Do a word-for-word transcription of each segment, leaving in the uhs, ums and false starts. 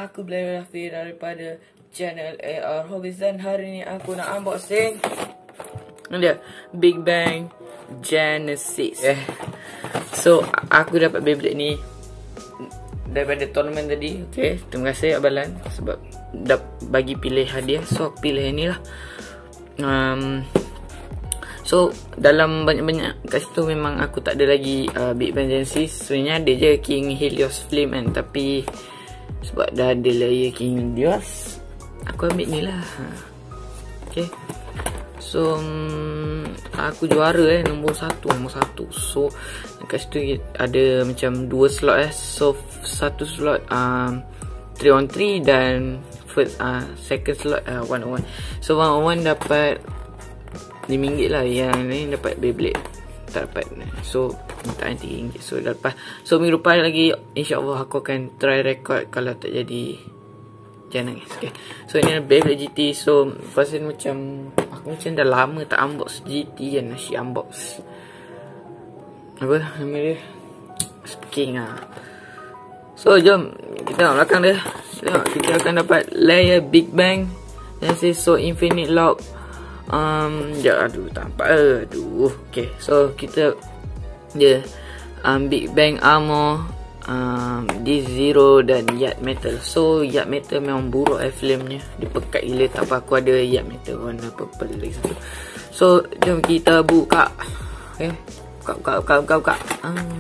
aku Blair Rafi daripada channel A R Hobbies, dan hari ni aku nak unboxing ni dia Big Bang Genesis. Eh. So aku dapat Beyblade ni daripada tournament tadi. Okay, terima kasih Abalan sebab dah bagi pilih hadiah. So aku pilih ni lah. um, So dalam banyak-banyak kat situ memang aku tak ada lagi uh, Big Bang Genesis. Sebenarnya ada je King Helios Flame kan, tapi sebab dah ada layer King Helios, aku ambil ni lah. Okay. So um, aku juara eh, nombor satu, nombor satu. So kat situ ada macam dua slot eh. So satu slot um, three on three dan first uh, second slot uh, one on one. So one on one dapat lima ringgit lah. Yang ni dapat Beyblade tak dapat. So minta tiga ringgit. So lepas, so minggu depan lagi InsyaAllah aku akan try record. Kalau tak jadi jangan nangis. Okay. So ni Beyblade G T. So pasal macam aku macam dah lama tak unbox G T kan. Asyik unbox apa nama dia, King lah. So jom kita tengok belakang dia. Tengok kita akan dapat layer Big Bang dan so Infinite Lock. Um, ya, aduh, tak nampak. Aduh, okay. So, kita dia um, Big Bang Armor, um, D Zero dan Yard Metal. So, Yard Metal memang buruk eh filmnya. Dia pekat gila. Tak apa, aku ada Yard Metal warna purple lagi satu. So, jom kita buka. Okay. Buka, buka, buka, buka, buka. Um,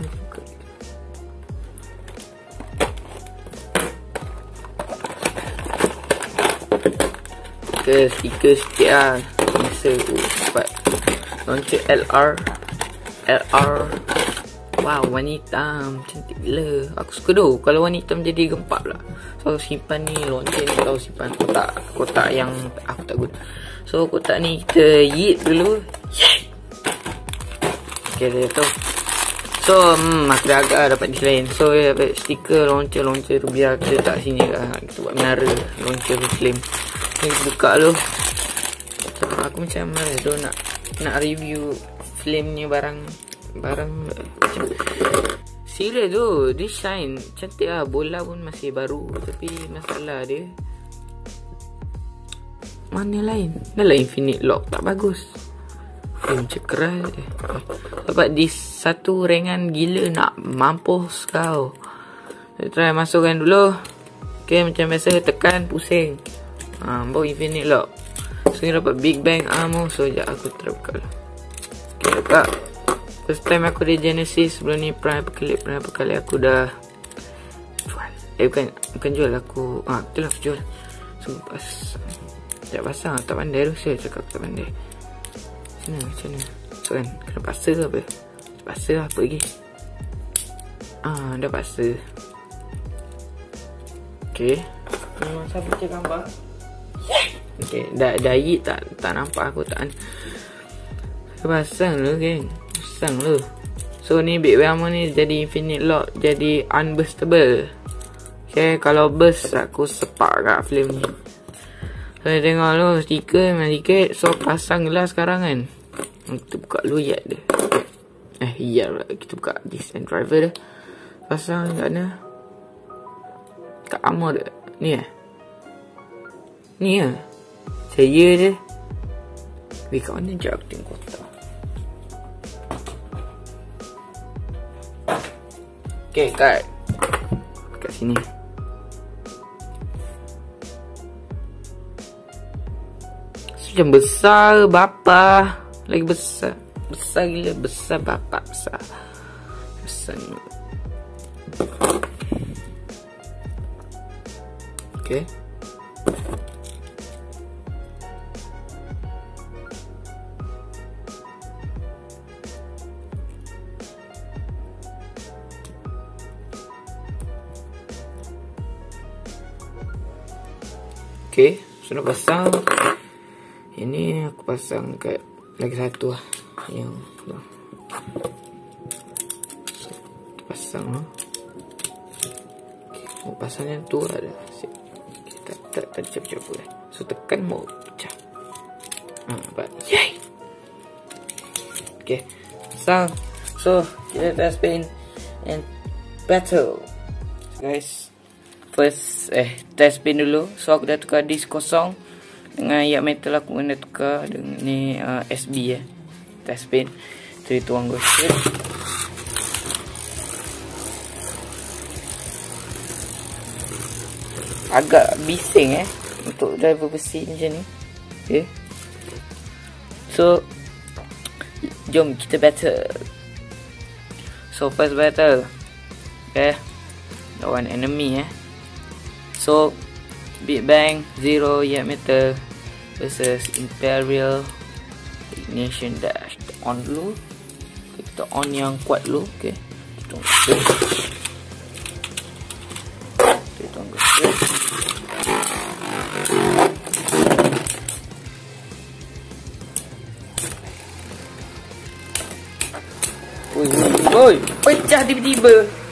okay, stiker sikit lah. Biasa uh, dapat launcher L R L R. Wow, warna hitam cantik gila. Aku suka tu kalau warna hitam jadi gempak pula. So simpan ni launcher ni, kau simpan kotak kotak yang aku tak guna. So kotak ni kita yeet dulu. Yeet. Okay, dia tu. So hmm, aku dah agak dapat di lain. So ya, dapat stiker launcher launcher tu biar kita letak sini lah. Kita buat menara launcher flame. Ni buka dulu. Aku macam mana tu nak nak review flame ni barang barang macam serius tu. Dia shine cantik lah. Bola pun masih baru, tapi masalah dia mana lain. Dah lah Infinite Lock tak bagus. Dia macam keras eh. Dapat di satu ringan gila nak mampus kau. Saya try masukkan dulu. Okay, macam biasa tekan pusing. Ha, baru Infinite Lock. So ni dapat Big Bang Armor. So sekejap aku try buka lah. Okay, buka. First time aku ada Genesis. Sebelum ni pernah apa kali Pernah apa kali aku dah jual. Eh bukan Bukan jual aku. Ah, betul lah aku jual. So pas sekejap pasang tak pandai tu. Saya cakap tak pandai. Macam mana Macam mana so kan kena paksa ke apa. Paksa lah apa lagi. Ah, dah paksa. Okay. Memang siapa cek gambar. Okay, dah dah hit tak tak nampak aku tak. Pasang lu geng. Pasang lu. So ni Big Bang Armor ni jadi Infinite Lock, jadi unburstable. Okay, kalau burst aku sepak kat flame ni. So tengok lu stiker memang sikit. So pasang lah sekarang kan. Kita buka lu yard dia. Eh iya lah, kita buka disk and driver dia. Pasang kat mana? Kat armor dia. Ni eh. Ni lah. Saya je. Weh, kat mana je aku tengok kotak. Okay, kat kat sini. Macam besar bapa. Lagi besar. Besar gila. Besar bapa. Besar. Besar ni. Okay. Okay, sudah pasang. Ini aku pasang kat lagi satu lah. Yang no. So, pasang lah. Okay, mau pasang yang tu ada. Okay, tak tak tak capek-capek lah. So tekan mau pecah. Ah, nampak. Yay. Okay, pasang. So kita dah spin and battle, guys. first eh test pin dulu. So aku dah tukar disk kosong dengan yak metal, aku kena tukar dengan ni uh, S B eh test pin. three two one go straight. Agak bising eh untuk driver besi macam ni. Okay. So jom kita battle. So first battle, okay, lawan enemy eh. So Big Bang Zero Yak Metal versus Imperial Ignition Dash. On dulu, kita on yang kuat dulu. Okay, kita tunggu. Kita tunggu. Oi, oi, pecah tiba-tiba.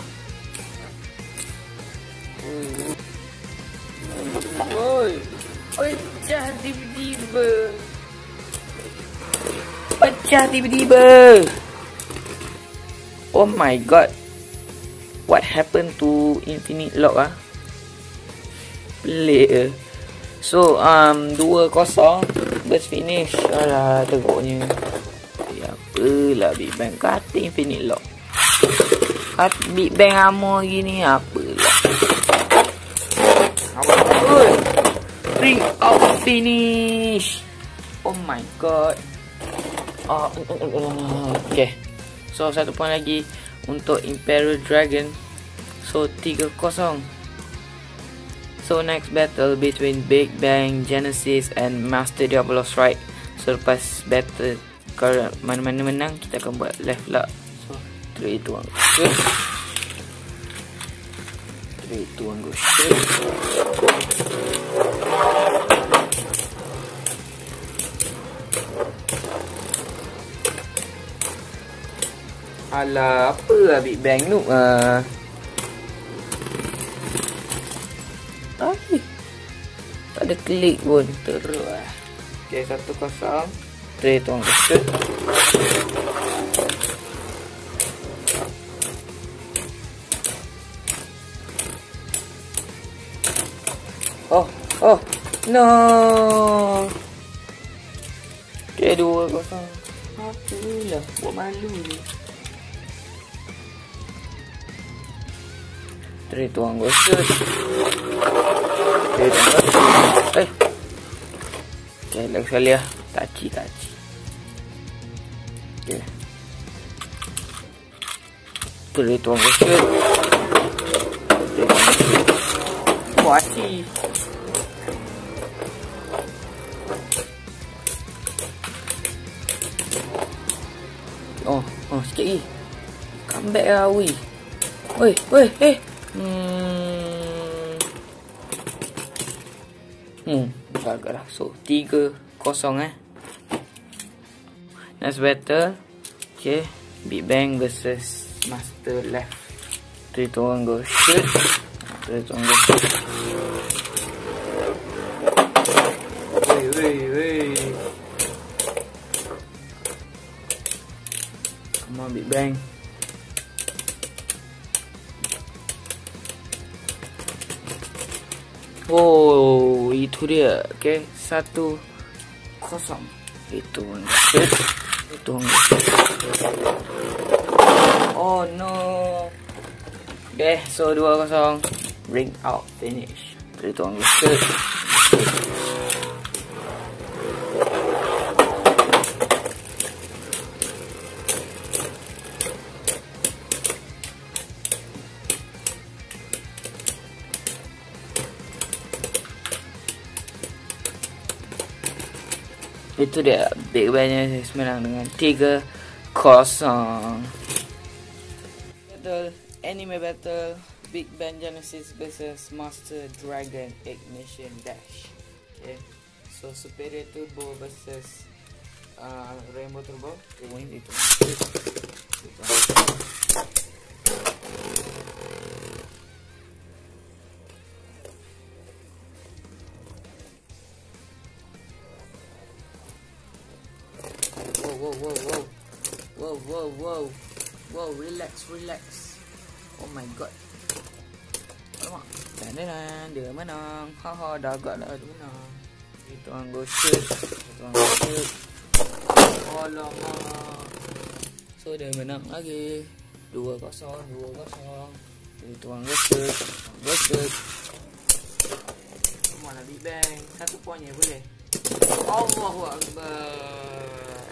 Oi, pecah tiba-tiba. Pecah tiba-tiba. Oh my god. What happened to Infinite Lock ah? Pelik eh. So um two kosong burst finish. Alah, teruknya. Ya apalah Big Bang kata Infinite Lock. Kata Big Bang ammo gini apalah. Oi. Ring out finish. Oh my god. Oh, okay. So satu point lagi untuk Imperial Dragon. So three kosong. So next battle between Big Bang Genesis and Master Diablo Strike. So lepas battle kalau mana-mana menang, kita akan buat left lock. So three two one go shoot. three two one go shoot. Alah, apa lah Big Bang noob ah. Ay, tak ada klik pun, teruk lah. Okay, satu kosong. three two one go shoot. Oh, oh, no. Okay, two kosong. Apalah, buat malu ni. three two one go shoot. Okay, tengok. Eh. Okay, lagi sekali lah. Taci, taci. Okay. three two one go shoot. Taci. Oh, oh, sikit lagi. Come back lah, weh. Weh, weh, eh. Hmm. Hmm, agak lah. So, three kosong eh. Next battle. Okay. Big Bang versus Master Left. three two one go shoot. three two one go shoot. Wey, wey, wey. Come on, Big Bang. Oh, itu dia. Okay, satu kosong. Itu shoot. Itu oh no. Okay, so dua kosong. Ring out finish. Itu shoot. Itu dia, Big Bang Genesis menang dengan three kosong. Battle, anime battle, Big Bang Genesis versus Master Dragon Ignition Dash. Okay, so Superior Turbo versus uh, Rainbow Turbo. Okay, win itu. Whoa, whoa, whoa, whoa, whoa, whoa, whoa, relax, relax. Oh my god. Alamak, dan dan dia menang. Haha, dah agak lah dia menang. Itu orang gosip. Itu orang gosip. Alamak. So dia menang lagi. dua kosong, dua kosong. Itu orang gosip. Gosip. Mana Big Bang? Satu poinnya boleh. Allahu Akbar.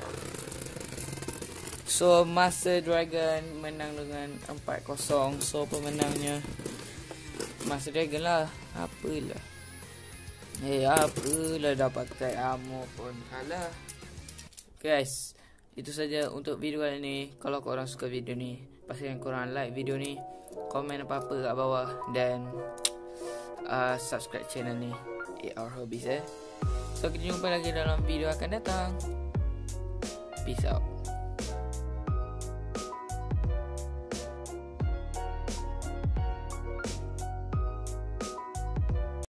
So Master Dragon menang dengan empat kosong. So pemenangnya Master Dragon lah. Apalah. Eh apalah dapat kai ammo pun kalah. Guys, itu saja untuk video kali ni. Kalau korang suka video ni, pastikan korang like video ni, komen apa-apa kat bawah dan uh, subscribe channel ni A R Hobbies eh. So kita jumpa lagi dalam video akan datang. Peace out.